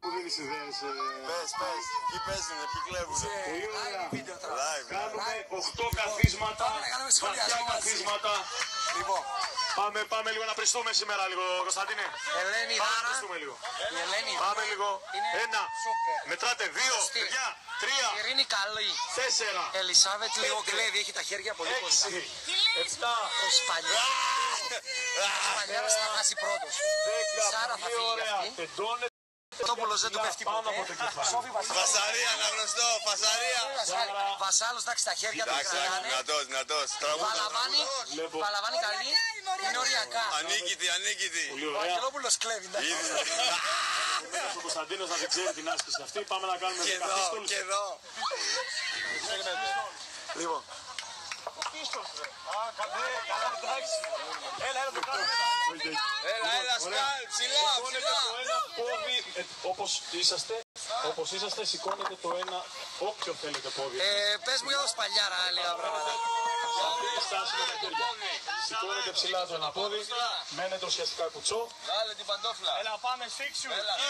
που δίνεις ιδέες. Πες, ποιοι παίζουνε, ποιοι κλέβουνε. Πολύ ωραία. Live. Κάνουμε 8 καθίσματα, βαθιά καθίσματα. Λοιπόν, Πάμε λίγο να πριστούμε σήμερα λίγο, Κωνσταντίνε. Ελένη Πάμε να Δάρα. πριστούμε λίγο. Η Ελένη Πάμε λίγο. είναι 1, σούπερ. μετράτε 2, Σωστή. 3, Ειρήνη καλή. 4, Ελισάβετ λίγο κλέβει, έχει τα χέρια πολύ κοντά. 6, 7, Ο Σπαλιάρας θα χάσει πρώτος. Η Σάρα θα 10. φύγει Ωραία. αυτή. Τεντώνε Ο Τόπουλος δεν του πέφτει πάνω από ποτέ. το κεφάλι. Σόφι Φασαρία, αναγνωστό, φασαρία. Βασάλος, εντάξει, τα χέρια του Εντάξει, κρατάνε. δυνατός. Παλαβάνη καλή. Είναι οριακά. Ανίκητη. Πολύ Ο ωραία. Αγγελόπουλος κλέβει. εντάξει. Ο Κωνσταντίνος να δεν ξέρει την άσκηση αυτή. Πάμε να κάνουμε 10 πίστολς. Και εδώ. Λοιπόν, Έλα, σκάλ, ψηλά. Σηκώνετε το ένα πόδι, όπως είσαστε, σηκώνετε το ένα όποιο θέλετε πόδι. πες μου για το Σπαλιάρα λίγα πράγματα. Σε αυτή τη στάση με τα χέρια. Σηκώνετε ψηλά το ένα πόδι, μένετε ουσιαστικά κουτσό. Βάλε την παντόφλα. Έλα πάμε σφίξου.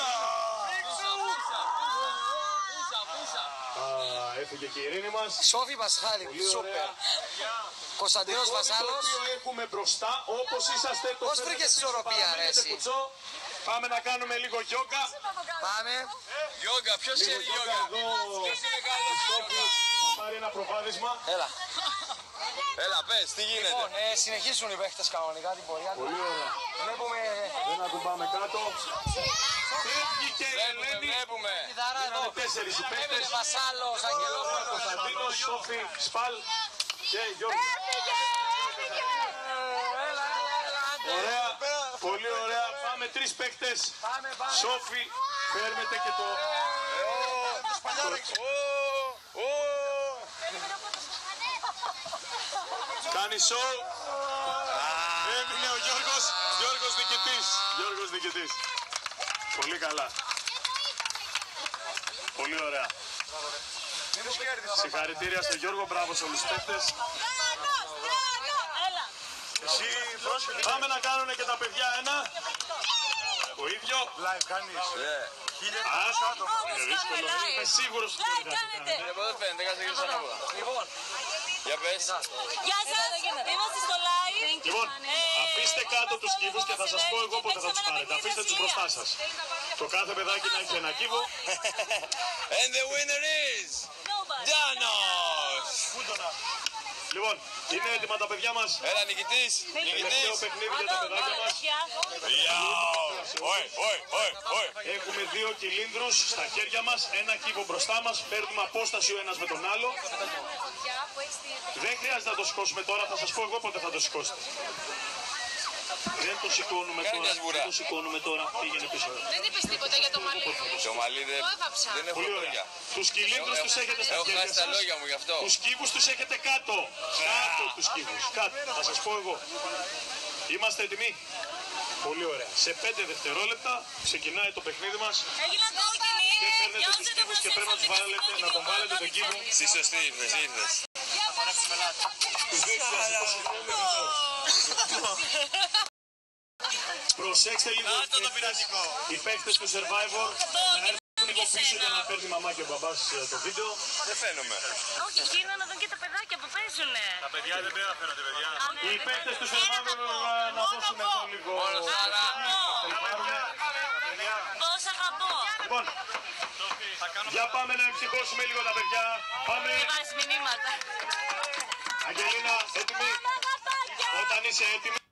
Έφυγε και η ειρήνη μας. Σόφι Πασχάλη, Πολύ σούπερ. ωραία. Κωνσταντίνος Το Βασάλος. οποίο έχουμε μπροστά, όπως είσαστε. Το Πώς φέρνετε βρήκες πίσω, ισορροπία, ρε, παραμένετε εσύ? κουτσό. Πάμε να κάνουμε λίγο γιόγκα. Πάμε. Γιόγκα, ποιος Λίγο ξέρει γιόγκα γιόγκα. εδώ. Θα πάρει ένα προβάδισμα. Έλα. Έλα, πες, τι γίνεται. Λοιπόν, συνεχίσουν οι παίχτες κανονικά την πορεία τους. Πολύ ωραία. Βλέπουμε Δεν ακουμπάμε κάτω. Φεύγει και η Ελένη. Βλέπουμε. τη Δάρα εδώ. Είναι 4 οι παίκτες. Βασάλος, Αγγελόπουλος. Κωνσταντίνος, Σόφι, Σπαλ και Γιώργος. Ωραία, πολύ ωραία. Πάμε 3 παίκτες. Πάμε. Σόφι, παίρνετε και το... Κάνει σοου. Έμεινε ο Γιώργος νικητής. Πολύ καλά. Πολύ ωραία. Συγχαρητήρια στον Γιώργο, μπράβο σε όλους τους παίκτες. Πάμε να κάνουν και τα παιδιά ένα. Το ίδιο. Live κάνεις. Είναι δύσκολο. Είμαι σίγουρος ότι δεν θα το κάνετε. Από εδώ φαίνεται, κάτσε γύρω ανάποδα. Λοιπόν, Για πες. Γεια σας, είμαστε στο live. Λοιπόν, αφήστε κάτω τους κύβους και θα σας πω εγώ πότε θα τους πάρετε. Αφήστε τους μπροστά σας. Το κάθε παιδάκι να έχει ένα κύβο. And the winner is Danos. Λοιπόν, είναι έτοιμα τα παιδιά μας. Έλα, νικητής. Τελευταίο παιχνίδι για τα παιδάκια μας. Έχουμε 2 κυλίνδρους στα χέρια μας, ένα κύβο μπροστά μας, παίρνουμε απόσταση ο ένας με τον άλλο. Δεν χρειάζεται να το σηκώσουμε τώρα, θα σας πω εγώ πότε θα το σηκώσετε. Δεν το σηκώνουμε Κάνε μια τώρα, σγουρά. δεν το σηκώνουμε τώρα, πήγαινε πίσω. Δεν είπες τίποτα για το μαλλί. Το μαλλί δεν έχω Πολύ ωραία. λόγια. Τους κυλίνδρους τους έχετε στα Έχω χέρια χάσει τα σας. λόγια μου γι' αυτό. Τους κύβους τους έχετε κάτω. Κάτω τους κύβους. Κάτω. Θα σας πω εγώ. Είμαστε έτοιμοι. Πολύ ωραία. Σε 5 δευτερόλεπτα ξεκινάει το παιχνίδι μας. Έγινα κόκκινη. Και παίρνετε τους κύβους και πρέπει να τους βάλετε, να τον βάλετε τον κύβο. Στη σωστή ήρθες. Τους δείξτε να σηκώσουν. Προσέξτε λίγο οι παίκτες του Survivor να έρθουν λίγο πίσω για να παίρνει η μαμά και ο μπαμπάς το βίντεο. Δεν φαίνομαι. Όχι, γίνω να δουν και τα παιδάκια που παίζουνε. Τα παιδιά δεν πρέπει να φέρονται, παιδιά. Οι παίκτες του Survivor να δώσουν εδώ λίγο. Πώς αγαπώ. Λοιπόν, για πάμε να εμψυχώσουμε λίγο τα παιδιά. Πάμε. Και βάζεις μηνύματα. Αγγελίνα, έτοιμη. Όταν είσαι έτοιμη.